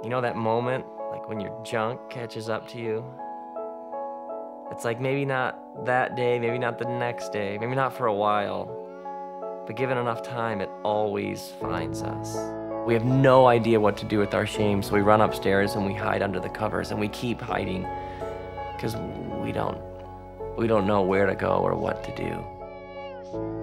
You know that moment, like when your junk catches up to you? It's like maybe not that day, maybe not the next day, maybe not for a while, but given enough time, it always finds us. We have no idea what to do with our shame, so we run upstairs and we hide under the covers, and we keep hiding because we don't know where to go or what to do.